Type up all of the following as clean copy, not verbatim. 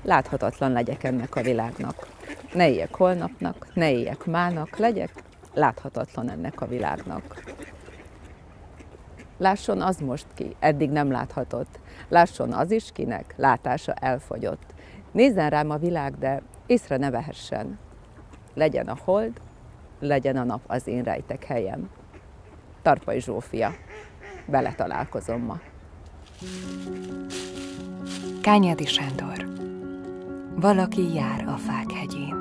láthatatlan legyek ennek a világnak. Ne éljek holnapnak, ne éljek mának, legyek láthatatlan ennek a világnak. Lásson az most ki, eddig nem láthatott. Lásson az is, kinek látása elfogyott. Nézzen rám a világ, de észre ne vehessen. Legyen a hold, legyen a nap az én rejtek helyem. Tarpai Zsófia, vele találkozom ma. Kányádi Sándor. Valaki jár a fák hegyén.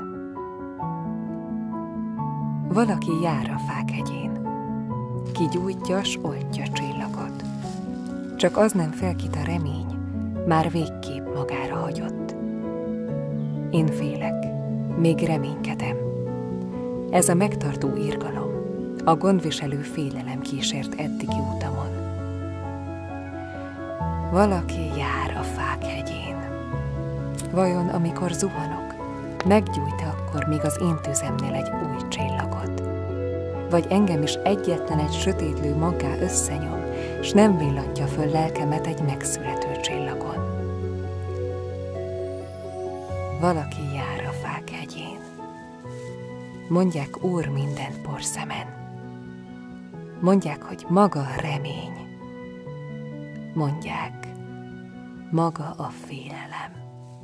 Valaki jár a fák hegyén. Ki gyújtja, s oltja csillagot. Csak az nem felkit a remény, már végképp magára hagyott. Én félek, még reménykedem. Ez a megtartó irgalom, a gondviselő félelem kísért eddigi utamon. Valaki jár a fák hegyén. Vajon amikor zuhanok, meggyújt-e akkor még az én tüzemnél egy új csillagot? Vagy engem is egyetlen egy sötétlő maggá összenyom, s nem villantja föl lelkemet egy megszülető csillagon? Valaki jár a fák hegyén. Mondják, Úr, minden porszemen. Mondják, hogy maga a remény. Mondják, maga a félelem.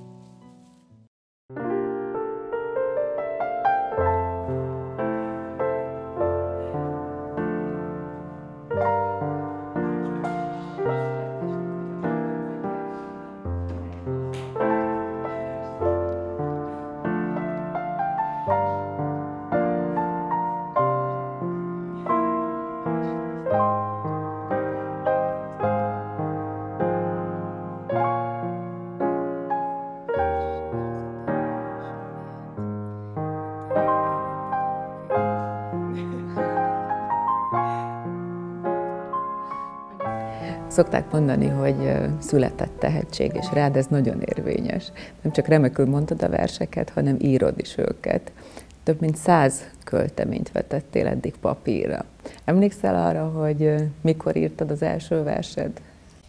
Szokták mondani, hogy született tehetség, és rád ez nagyon érvényes. Nem csak remekül mondod a verseket, hanem írod is őket. Több mint 100 költeményt vetettél eddig papírra. Emlékszel arra, hogy mikor írtad az első versed?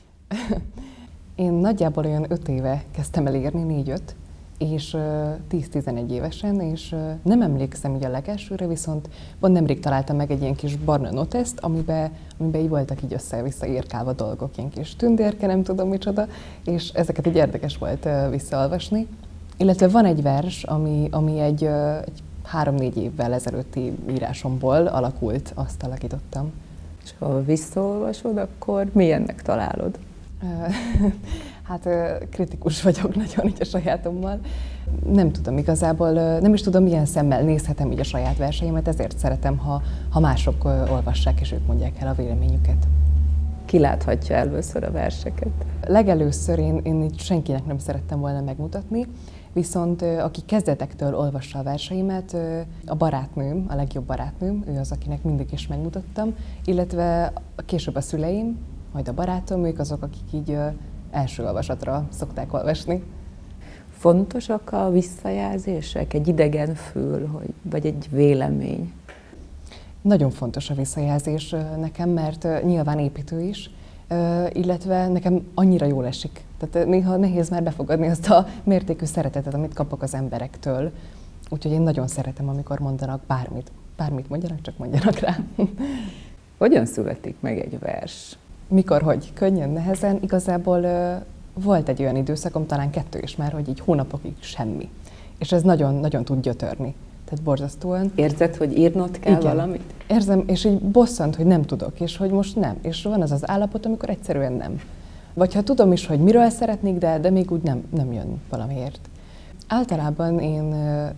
Én nagyjából olyan 5 éve kezdtem el írni, 4-5, és 10-11 évesen, és nem emlékszem így a legelsőre, viszont pont nemrég találtam meg egy ilyen kis barna noteszt, amiben így voltak így össze-vissza írkálva dolgok, ilyen kis tündérke, nem tudom micsoda, és ezeket így érdekes volt visszaolvasni. Illetve van egy vers, ami egy 3-4 évvel ezelőtti írásomból alakult, azt alakítottam. És ha visszaolvasod, akkor milyennek találod? Hát kritikus vagyok nagyon így a sajátommal. Nem tudom igazából, nem is tudom, milyen szemmel nézhetem így a saját verseimet, ezért szeretem, ha mások olvassák, és ők mondják el a véleményüket. Ki láthatja először a verseket? Legelőször én így senkinek nem szerettem volna megmutatni, viszont aki kezdetektől olvassa a verseimet, a barátnőm, a legjobb barátnőm, ő az, akinek mindig is megmutattam, illetve később a szüleim, majd a barátom, ők azok, akik így első olvasatra szokták olvasni. Fontosak a visszajelzések, egy idegen fül, vagy egy vélemény? Nagyon fontos a visszajelzés nekem, mert nyilván építő is, illetve nekem annyira jól esik. Tehát néha nehéz már befogadni azt a mértékű szeretetet, amit kapok az emberektől. Úgyhogy én nagyon szeretem, amikor mondanak bármit. Bármit mondjanak, csak mondjanak rá. Hogyan születik meg egy vers? Mikor, hogy? Könnyen, nehezen. Igazából volt egy olyan időszakom, talán 2 is már, hogy így hónapokig semmi. És ez nagyon-nagyon tud gyötörni. Tehát borzasztóan. Érzed, hogy írnod kell igen, valamit? Érzem, és így bosszant, hogy nem tudok, és hogy most nem. És van az állapot, amikor egyszerűen nem. Vagy ha tudom is, hogy miről szeretnék, de még úgy nem jön valamiért. Általában én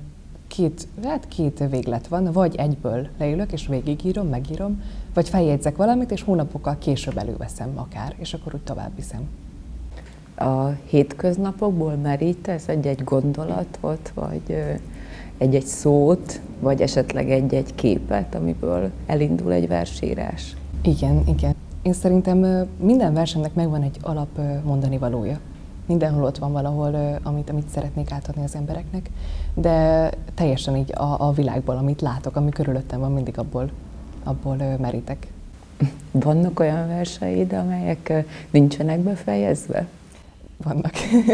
két véglet van, vagy egyből leülök, és végigírom, megírom, vagy feljegyzek valamit, és hónapokkal később előveszem akár, és akkor úgy tovább viszem. A hétköznapokból merítesz egy-egy gondolatot, vagy egy-egy szót, vagy esetleg egy-egy képet, amiből elindul egy versírás? Igen. Én szerintem minden versemnek megvan egy alap mondani valója. Mindenhol ott van valahol, amit szeretnék átadni az embereknek, de teljesen így a világból, amit látok, ami körülöttem van, mindig abból merítek. Vannak olyan verseid, amelyek nincsenek befejezve? vannak.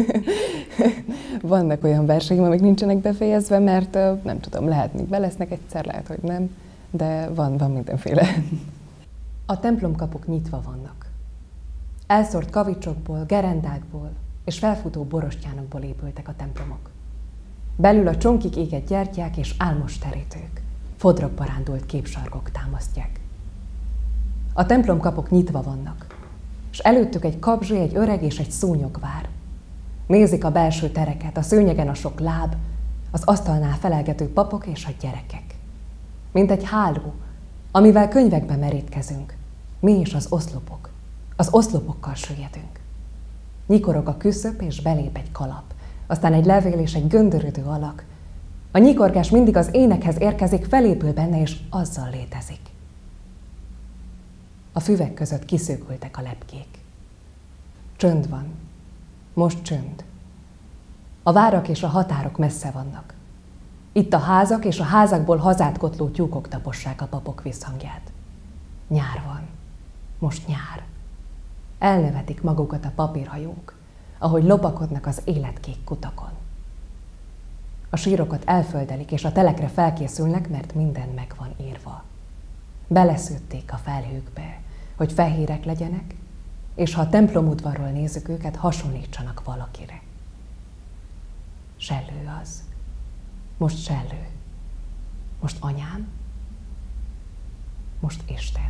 Vannak olyan verseim, amik nincsenek befejezve, mert nem tudom, lehet még belesznek egyszer, lehet, hogy nem, de van mindenféle. A templomkapuk nyitva vannak. Elszórt kavicsokból, gerendákból és felfutó borostyánokból épültek a templomok. Belül a csonkig égett gyertyák és álmos terítők, fodrokba rándult képsarkok támasztják. A templomkapuk nyitva vannak, és előttük egy kabzsi, egy öreg és egy szúnyog vár. Nézik a belső tereket, a szőnyegen a sok láb, az asztalnál felelgető papok és a gyerekek. Mint egy háló, amivel könyvekbe merítkezünk, mi is az oszlopokkal süllyedünk. Nyikorog a küszöp és belép egy kalap, aztán egy levél és egy göndörödő alak. A nyikorgás mindig az énekhez érkezik, felépül benne és azzal létezik. A füvek között kiszőkültek a lepkék. Csönd van. Most csönd. A várak és a határok messze vannak. Itt a házak és a házakból hazát kotló tyúkok tapossák a papok visszhangját. Nyár van. Most nyár. Elnevetik magukat a papírhajók, ahogy lopakodnak az életkék kutakon. A sírokat elföldelik és a telekre felkészülnek, mert minden meg van írva. Beleszőtték a felhőkbe, hogy fehérek legyenek, és ha a templomudvarról nézzük őket, hasonlítsanak valakire. Sellő az. Most sellő. Most anyám. Most Isten.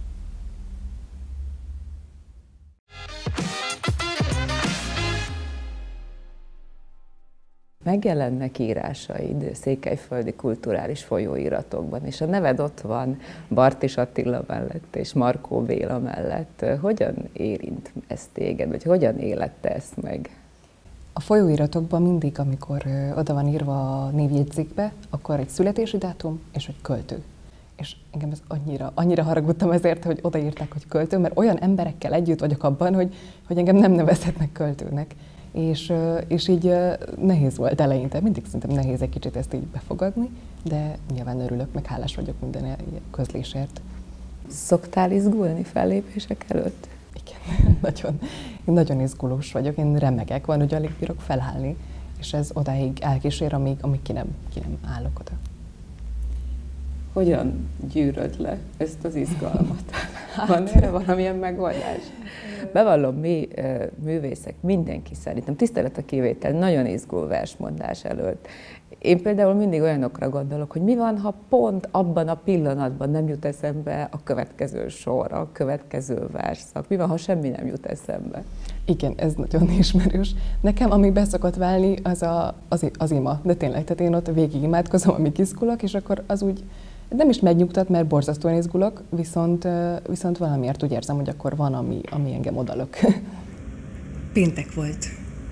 Megjelennek írásaid székelyföldi kulturális folyóiratokban, és a neved ott van Bartis Attila mellett és Markó Béla mellett. Hogyan érint ez téged, vagy hogyan élette ezt meg? A folyóiratokban mindig, amikor oda van írva a névjegyzékbe, akkor egy születési dátum és egy költő. És engem ez annyira haragudtam ezért, hogy odaírták, hogy költő, mert olyan emberekkel együtt vagyok abban, hogy engem nem nevezhetnek költőnek. És így nehéz volt eleinte, mindig szerintem nehéz egy kicsit ezt így befogadni, de nyilván örülök, meg hálás vagyok minden közlésért. Szoktál izgulni fellépések előtt? Igen, nagyon izgulós vagyok, én remegek, van, hogy alig bírok felállni, és ez odáig elkísér, amíg ki nem állok oda. Hogyan gyűröd le ezt az izgalmat? Van erre valamilyen megoldás? Bevallom, mi művészek, mindenki szerintem, tisztelet a kivétel, nagyon izgul versmondás előtt. Én például mindig olyanokra gondolok, hogy mi van, ha pont abban a pillanatban nem jut eszembe a következő sor, a következő versszak. Mi van, ha semmi nem jut eszembe? Igen, ez nagyon ismerős. Nekem, ami beszokott válni, az ima. De tényleg, tehát én ott végig imádkozom, amíg izgulok, és akkor az úgy nem is megnyugtat, mert borzasztóan izgulok, viszont valamiért úgy érzem, hogy akkor van, ami engem odalök. Péntek volt.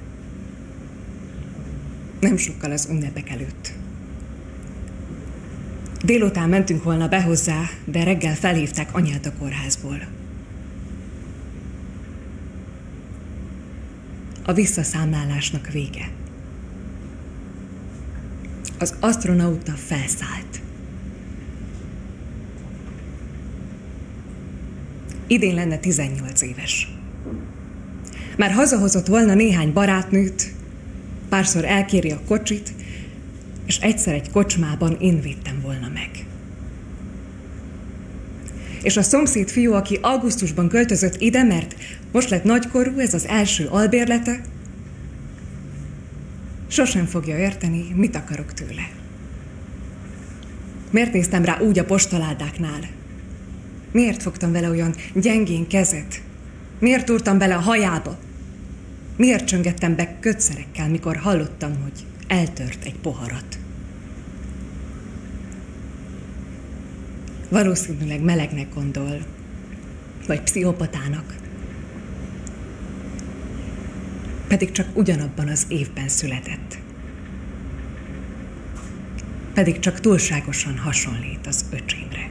Nem sokkal az ünnepek előtt. Délután mentünk volna be hozzá, de reggel felhívták anyát a kórházból. A visszaszámlálásnak vége. Az asztronauta felszállt. Idén lenne 18 éves. Már hazahozott volna néhány barátnőt, párszor elkéri a kocsit, és egyszer egy kocsmában én vittem volna meg. És a szomszéd fiú, aki augusztusban költözött ide, mert most lett nagykorú, ez az első albérlete, sosem fogja érteni, mit akarok tőle. Miért néztem rá úgy a postaládáknál? Miért fogtam vele olyan gyengén kezet? Miért túrtam bele a hajába? Miért csöngettem be kötszerekkel, mikor hallottam, hogy eltört egy poharat? Valószínűleg melegnek gondol, vagy pszichopatának. Pedig csak ugyanabban az évben született. Pedig csak túlságosan hasonlít az öcsémre.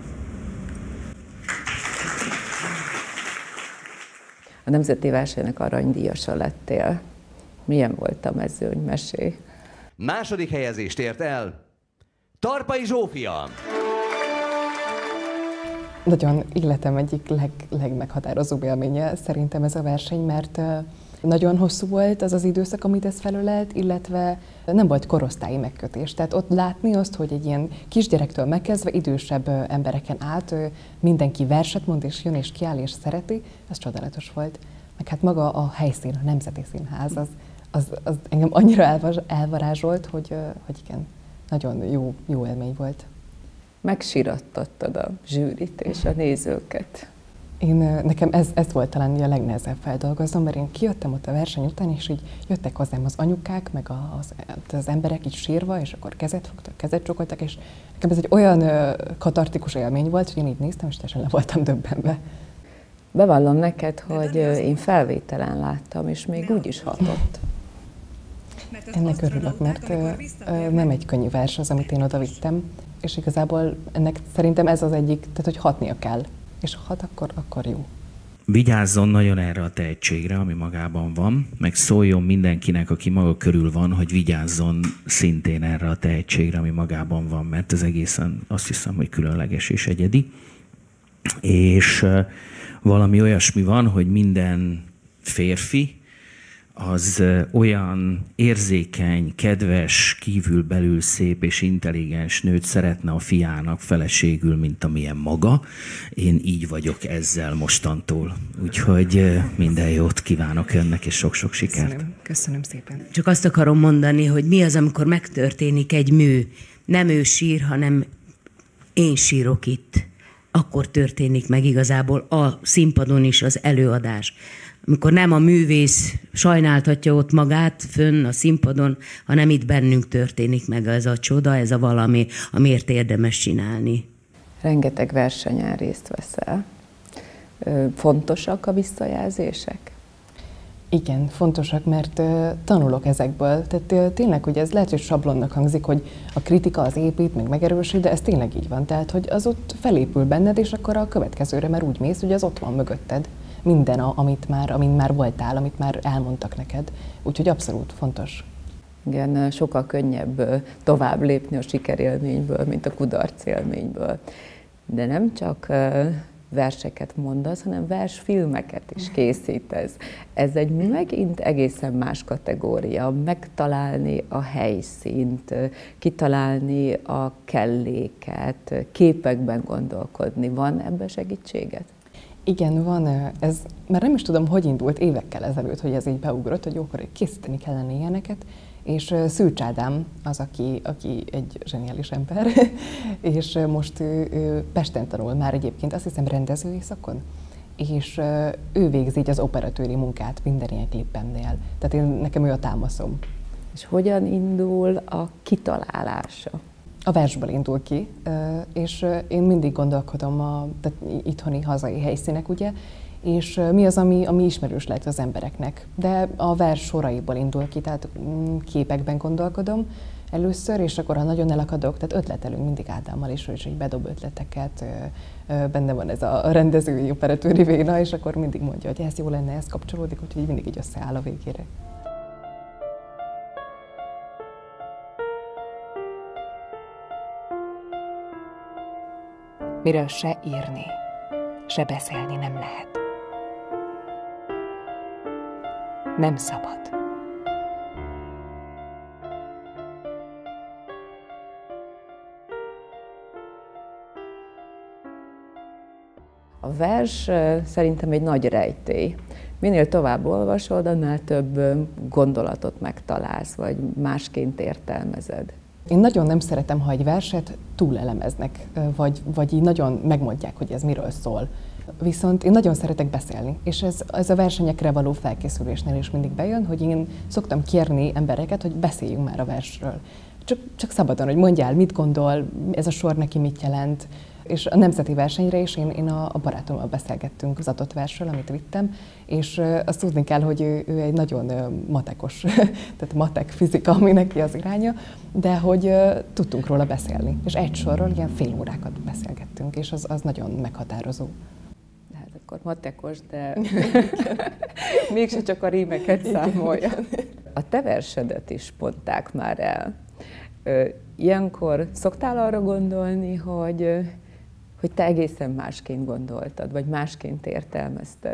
A Nemzeti Versenynek aranydíjasa lettél. Milyen volt a mezőny? Mesélj. Második helyezést ért el Tarpai Zsófia. Nagyon életem egyik legmeghatározóbb élménye szerintem ez a verseny, mert Nagyon hosszú volt az az időszak, amit ez felölelt, illetve nem volt korosztályi megkötés. Tehát ott látni azt, hogy egy ilyen kisgyerektől megkezdve idősebb embereken át mindenki verset mond, és jön, és kiáll, és szereti, ez csodálatos volt. Meg hát maga a helyszín, a Nemzeti Színház, az engem annyira elvarázsolt, hogy igen, nagyon jó élmény volt. Megsirattattad a zsűrit és a nézőket. Nekem ez volt talán a legnehezebb feldolgoznom, mert én kijöttem ott a verseny után, és így jöttek hozzám az anyukák, meg az emberek így sírva, és akkor kezet fogtak, kezet csokoltak, és nekem ez egy olyan katartikus élmény volt, hogy én így néztem, és teljesen le voltam döbbenve. Bevallom neked, hogy én felvételen láttam, és még úgy is hatott. Ennek örülök, mert nem egy könnyű vers az, amit én oda vittem, és igazából ennek szerintem ez az egyik, tehát hogy hatnia kell. És ha hat, akkor jó. Vigyázzon nagyon erre a tehetségre, ami magában van, meg szóljon mindenkinek, aki maga körül van, hogy vigyázzon szintén erre a tehetségre, ami magában van, mert ez egészen azt hiszem, hogy különleges és egyedi. És valami olyasmi van, hogy minden férfi az olyan érzékeny, kedves, kívül-belül szép és intelligens nőt szeretne a fiának feleségül, mint amilyen maga. Én így vagyok ezzel mostantól. Úgyhogy minden jót kívánok önnek, és sok-sok sikert. Köszönöm szépen. Csak azt akarom mondani, hogy mi az, amikor megtörténik egy mű. Nem ő sír, hanem én sírok itt. Akkor történik meg igazából a színpadon is az előadás. Amikor nem a művész sajnáltatja ott magát fönn a színpadon, hanem itt bennünk történik meg ez a csoda, ez a valami, amiért érdemes csinálni. Rengeteg versenyen részt veszel. Fontosak a visszajelzések? Igen, fontosak, mert tanulok ezekből. Tehát tényleg, hogy ez lehet, hogy sablonnak hangzik, hogy a kritika az épít, meg megerősít, de ez tényleg így van. Tehát, hogy az ott felépül benned, és akkor a következőre már úgy mész, hogy az ott van mögötted. Minden, amin már voltál, amit már elmondtak neked. Úgyhogy abszolút fontos. Igen, sokkal könnyebb tovább lépni a sikerélményből, mint a kudarcélményből. De nem csak verseket mondasz, hanem versfilmeket is készítesz. Ez egy megint egészen más kategória. Megtalálni a helyszínt, kitalálni a kelléket, képekben gondolkodni. Van ebben segítséged? Igen, van. Ez már nem is tudom, hogy indult évekkel ezelőtt, hogy ez így beugrott, hogy jókor készíteni kellene ilyeneket, és Szűcs Ádám az, aki egy zseniális ember, és most ő Pesten tanul már egyébként, azt hiszem rendezői szakon, és ő végzi így az operatőri munkát minden ilyen klippemnél. Tehát nekem ő a támaszom. És hogyan indul a kitalálása? A versből indul ki, és én mindig gondolkodom tehát itthoni, hazai helyszínek, ugye, és mi az, ami ismerős lehet az embereknek. De a vers soraiból indul ki, tehát képekben gondolkodom először, és akkor, ha nagyon elakadok, tehát ötletelünk mindig Ádámmal is, hogy bedob ötleteket, benne van ez a rendezői, operatőri véna, és akkor mindig mondja, hogy ez jó lenne, ez kapcsolódik, úgyhogy mindig így összeáll a végére. Miről se írni, se beszélni nem lehet. Nem szabad. A vers szerintem egy nagy rejtély. Minél tovább olvasod, annál több gondolatot megtalálsz, vagy másként értelmezed. Én nagyon nem szeretem, ha egy verset túlelemeznek, vagy így nagyon megmondják, hogy ez miről szól. Viszont én nagyon szeretek beszélni, és ez a versenyekre való felkészülésnél is mindig bejön, hogy én szoktam kérni embereket, hogy beszéljünk már a versről. Csak szabadon, hogy mondjál, mit gondol, ez a sor neki mit jelent. És a nemzeti versenyre is én a barátommal beszélgettünk az adott versről, amit vittem, és azt tudni kell, hogy ő egy nagyon matekos, tehát matek, fizika, ami neki az iránya, de hogy tudtunk róla beszélni. És egy sorról ilyen fél órákat beszélgettünk, és az nagyon meghatározó. De hát akkor matekos, de mégse csak a rímeket számolja. A te versedet is mondták már el. Ilyenkor szoktál arra gondolni, hogy te egészen másként gondoltad, vagy másként értelmezted?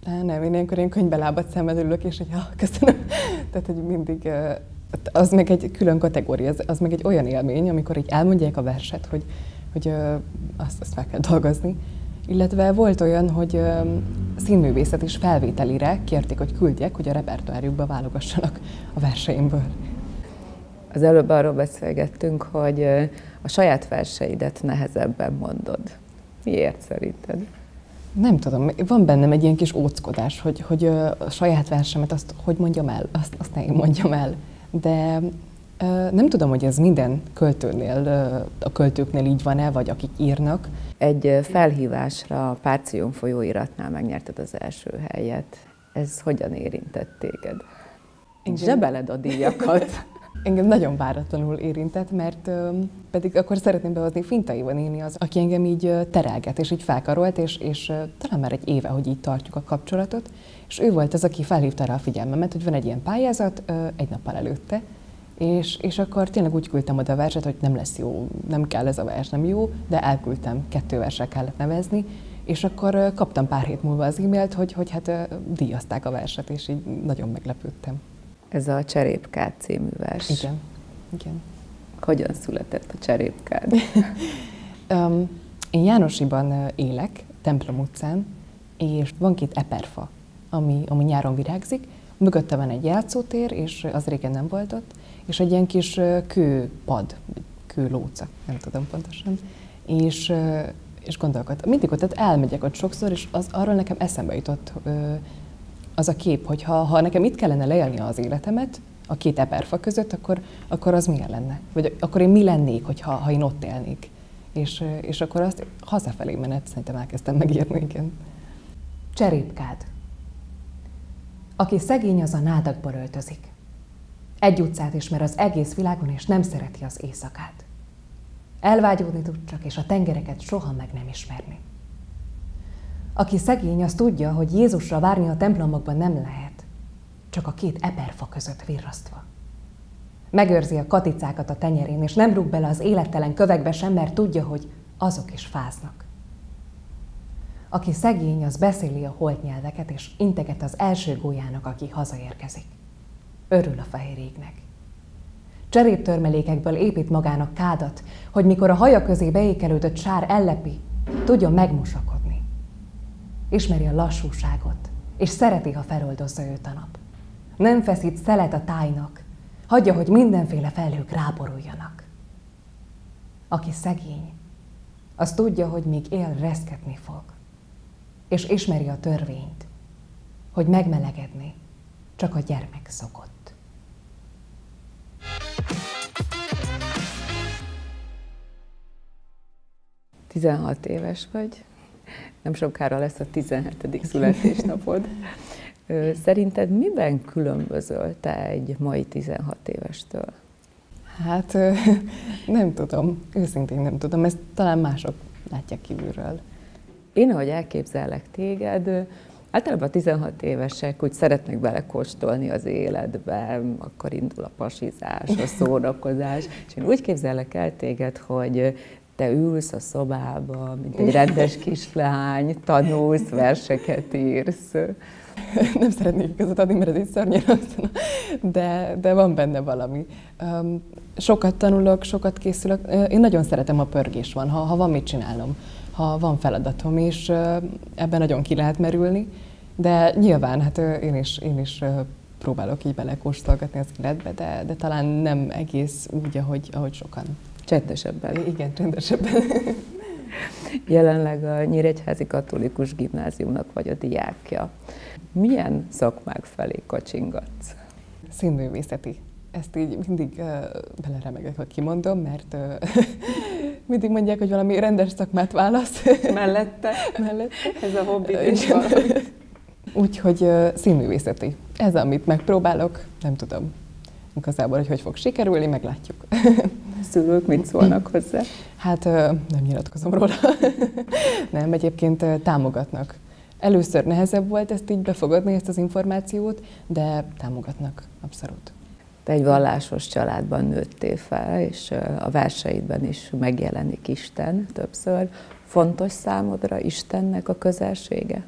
Nem, én ilyenkor ilyen könyvbelábat szemmel ülök, és hogy köszönöm. Tehát, hogy mindig, az meg egy külön kategória, az meg egy olyan élmény, amikor így elmondják a verset, hogy azt meg kell dolgozni. Illetve volt olyan, hogy színművészet is felvételire kérték, hogy küldjek, hogy a repertoárjukba válogassanak a verseimből. Az előbb arról beszélgettünk, hogy a saját verseidet nehezebben mondod. Miért szerinted? Nem tudom, van bennem egy ilyen kis óckodás, hogy a saját versemet azt hogy mondjam el, azt ne én mondjam el. De nem tudom, hogy ez minden költőnél, a költőknél így van-e, vagy akik írnak. Egy felhívásra a Párcium folyóiratnál megnyerted az első helyet. Ez hogyan érintett téged? Zsebeled a díjakat. Engem nagyon váratlanul érintett, mert pedig akkor szeretném behozni Fintai Iva néni az, aki engem így terelget, és így felkarolt, és talán már egy éve, hogy így tartjuk a kapcsolatot, és ő volt az, aki felhívta rá a figyelmemet, hogy van egy ilyen pályázat egy nappal előtte, és akkor tényleg úgy küldtem oda a verset, hogy nem lesz jó, nem kell ez a vers, nem jó, de elküldtem, 2 versre kellett nevezni, és akkor kaptam pár hét múlva az e-mailt, hogy hát díjazták a verset, és így nagyon meglepődtem. Ez a Cserépkád című vers. Igen. Hogyan született a Cserépkád? Én Jánosiban élek, Templom utcán, és van 2 eperfa, ami nyáron virágzik. Mögötte van egy játszótér, és az régen nem volt ott, és egy ilyen kis kőpad, kőlóca, nem tudom pontosan. És gondolkodtam, mindig ott elmegyek ott sokszor, és arról nekem eszembe jutott az a kép, hogy ha nekem itt kellene leélni az életemet, a 2 eperfa között, akkor az milyen lenne? Vagy akkor én mi lennék, ha én ott élnék? És akkor azt hazafelé menet szerintem elkezdtem megírni, igen. Cserépkád. Aki szegény, az a nádakba öltözik. Egy utcát ismer az egész világon, és nem szereti az éjszakát. Elvágyódni tud csak, és a tengereket soha meg nem ismerni. Aki szegény, az tudja, hogy Jézusra várni a templomokban nem lehet, csak a 2 eperfa között virrasztva. Megőrzi a katicákat a tenyerén, és nem rúg bele az élettelen kövekbe sem, mert tudja, hogy azok is fáznak. Aki szegény, az beszéli a holt nyelveket, és integet az első gólyának, aki hazaérkezik. Örül a fehér égnek. Cseréptörmelékekből épít magának kádat, hogy mikor a haja közé beékelődött sár ellepi, tudjon megmosakodni. Ismeri a lassúságot, és szereti, ha feloldozza őt a nap. Nem feszít szelet a tájnak, hagyja, hogy mindenféle felhők ráboruljanak. Aki szegény, az tudja, hogy míg él, reszketni fog, és ismeri a törvényt, hogy megmelegedni csak a gyermek szokott. ...16 éves vagy, nem sokára lesz a 17. születésnapod. Szerinted miben különbözöl te egy mai 16 évestől? Hát nem tudom, őszintén nem tudom, ezt talán mások látják kívülről. Én, ahogy elképzellek téged, általában a 16 évesek úgy szeretnek belekóstolni az életbe, akkor indul a pasizás, a szórakozás, és én úgy képzellek el téged, hogy te ülsz a szobába, mint egy rendes kislány, tanulsz, verseket írsz. Nem szeretnék igazat adni, mert ez egy szörnyen rossz, de van benne valami. Sokat tanulok, sokat készülök. Én nagyon szeretem, ha pörgés van, ha van mit csinálnom, ha van feladatom, és ebben nagyon ki lehet merülni. De nyilván hát én is próbálok így belekóstolgatni az életbe, de talán nem egész úgy, ahogy sokan. Csendesebben. Igen, csendesebben. Jelenleg a Nyíregyházi Katolikus Gimnáziumnak vagy a diákja. Milyen szakmák felé kacsingatsz? Színművészeti. Ezt így mindig beleremegek, hogy kimondom, mert mindig mondják, hogy valami rendes szakmát válasz. Mellette? Ez a hobbi. Úgyhogy színművészeti. Ez, amit megpróbálok, nem tudom igazából, hogy fog sikerülni, meglátjuk. Szülők mit szólnak hozzá? Hát nem nyilatkozom róla. Nem, egyébként támogatnak. Először nehezebb volt ezt így befogadni, ezt az információt, de támogatnak, abszolút. Te egy vallásos családban nőttél fel, és a verseidben is megjelenik Isten többször. Fontos számodra Istennek a közelsége?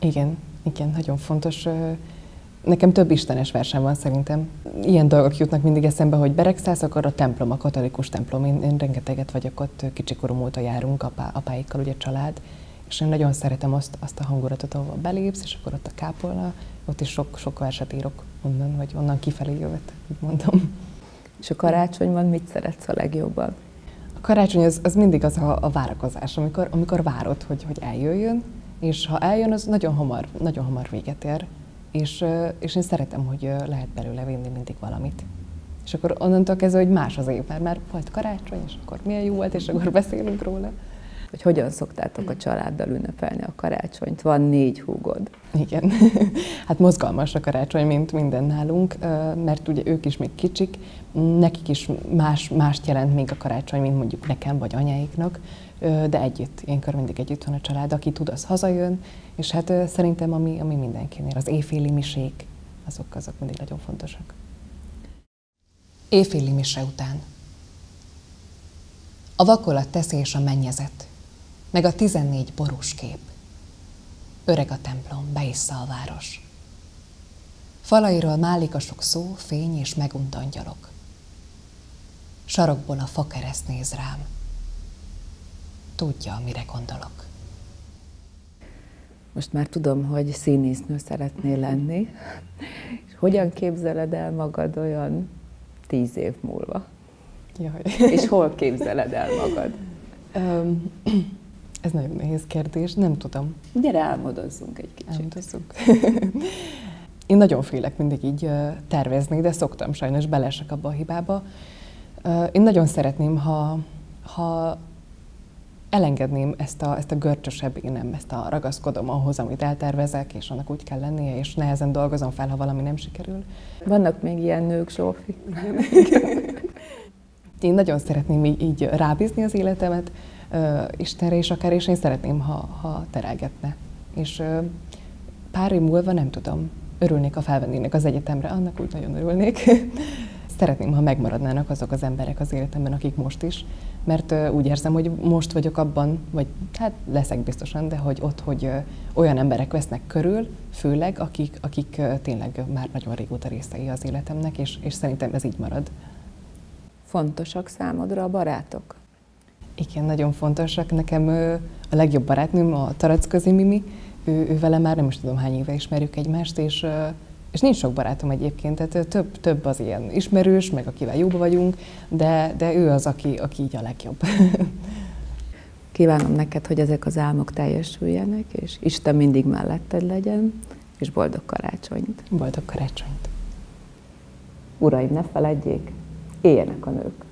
Igen, nagyon fontos. Nekem több istenes versem van szerintem. Ilyen dolgok jutnak mindig eszembe, hogy Beregszász, akkor a templom, a katolikus templom. Én rengeteget vagyok ott, kicsikorom óta járunk, apáikkal ugye család, és én nagyon szeretem azt a hangulatot, ahol belépsz, és akkor ott a kápolna, ott is sok verset írok onnan, vagy onnan kifelé jövet, úgy mondom. És a karácsonyban mit szeretsz a legjobban? A karácsony az mindig az a várakozás, amikor várod, hogy eljöjjön, és ha eljön, az nagyon hamar véget ér. És én szeretem, hogy lehet belőle vinni mindig valamit. És akkor onnantól kezdve, hogy más az év, már volt karácsony, és akkor milyen jó volt, és akkor beszélünk róla. Hogy hogyan szoktátok a családdal ünnepelni a karácsonyt? Van 4 húgod. Igen. Hát mozgalmas a karácsony, mint minden nálunk, mert ugye ők is még kicsik, nekik is mást jelent még a karácsony, mint mondjuk nekem vagy anyáiknak, de együtt, ilyenkor mindig együtt van a család, aki tud, az hazajön, és hát szerintem ami mindenkinél, az éjféli misék, azok mindig nagyon fontosak. Éjféli mise után. A vakolat teszi és a mennyezet, meg a 14 borús kép. Öreg a templom, beissza a város. Falairól málik a sok szó, fény és megunt angyalok. Sarokból a fakereszt néz rám. Tudja, mire gondolok. Most már tudom, hogy színésznő szeretnél lenni. És hogyan képzeled el magad olyan 10 év múlva? Jaj. És hol képzeled el magad? Ez nagyon nehéz kérdés, nem tudom. Gyere, álmodozzunk egy kicsit. Álmodozzunk. Én nagyon félek mindig így tervezni, de szoktam sajnos, beleesek abba a hibába. Én nagyon szeretném, ha elengedném ezt a görcsösebb énem, ezt a ragaszkodom ahhoz, amit eltervezek, és annak úgy kell lennie, és nehezen dolgozom fel, ha valami nem sikerül. Vannak még ilyen nők, Zsófi? Én nagyon szeretném így rábízni az életemet Istenre is akár, és én szeretném, ha terelgetne. És pár év múlva nem tudom, örülnék, ha felvennének az egyetemre, annak úgy nagyon örülnék. Szeretném, ha megmaradnának azok az emberek az életemben, akik most is, mert úgy érzem, hogy most vagyok abban, vagy hát leszek biztosan, de hogy ott, hogy olyan emberek vesznek körül, főleg, akik tényleg már nagyon régóta részei az életemnek, és szerintem ez így marad. Fontosak számodra a barátok? Igen, nagyon fontosak. Nekem a legjobb barátnőm, a Taracközi Mimi, ő vele már nem is tudom hány éve ismerjük egymást, és nincs sok barátom egyébként, tehát több az ilyen ismerős, meg akivel jóba vagyunk, de ő az, aki így a legjobb. Kívánom neked, hogy ezek az álmok teljesüljenek, és Isten mindig melletted legyen, és boldog karácsonyt. Boldog karácsonyt. Uraim, ne feledjék, éljenek a nők!